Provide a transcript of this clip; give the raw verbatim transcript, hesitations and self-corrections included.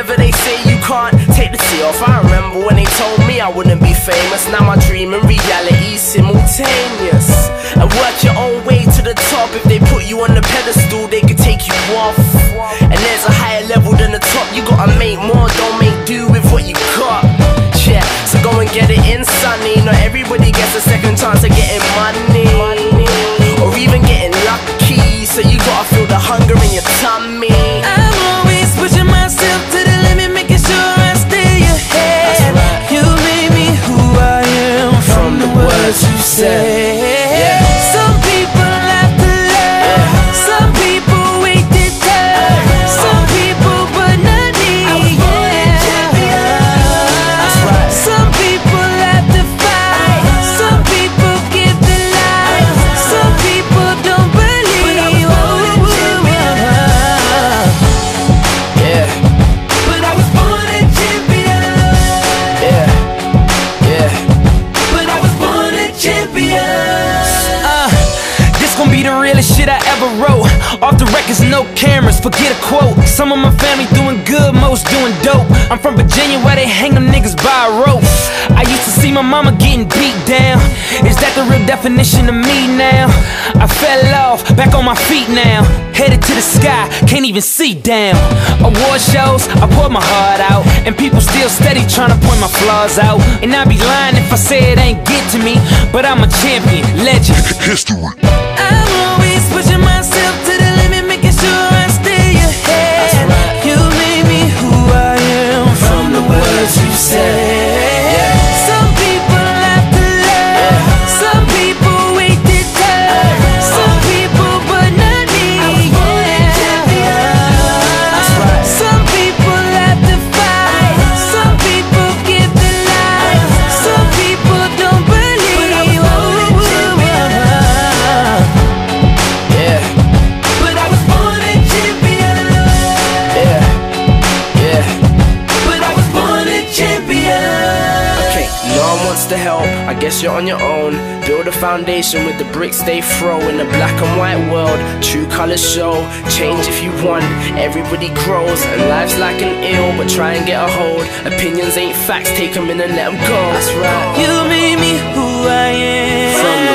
whatever they say, you can't take the tea off. I remember when they told me I wouldn't be famous. Now my dream and reality simultaneous. And work your own way to the top. If they put you on the pedestal, they could take you off. And there's a higher level than the top. You gotta make more, don't make do with what you got. Yeah, so go and get it in, sonny. Not everybody gets a second chance of getting money, or even getting lucky. So you gotta feel the hunger in your tummy. I'm always pushing myself to the limit, making sure I stay ahead. Right. You made me who I am from, from the words you say. Yeah. Some people have to learn, yeah. Some people wait their turn, uh, some people but not me. Yeah. That's right. Some people have to fight, some people give their life, some people don't believe. Yeah. But I was born a champion. Yeah. Yeah. But I was born a champion. Uh, this gon' be the realest shit I ever wrote. Off the records, no cameras, forget a quote. Some of my family doing good, most doing dope. I'm from Virginia where they hang them niggas by a rope. I used to see my mama getting beat down. Is that the real definition of me now? I fell off, back on my feet now. Headed to the sky, can't even see down. Award shows, I pour my heart out, and people still steady trying to point my flaws out. And I'd be lying if I say it ain't get to me, but I'm a champion, legend, history. I'm always pushing myself to the limit, making sure I stay ahead. Right. You made me who I am from the words you say. Yeah. Some people have to learn, yeah. Some people wait their turn, uh, some people but not me. Yeah. That's right. Some people have to fight, some people give their life, some people don't believe. Yeah. But I was born a champion. Yeah. Yeah. But I was born a champion. Okay, no one wants to help, I guess you're on your own. Build a foundation with the bricks they throw. In a black and white world, true colors show. Change if you want, everybody grows. And life's like an ill, but try and get a hold. Opinions ain't facts, take them in and let them go. That's right. You made me who I am From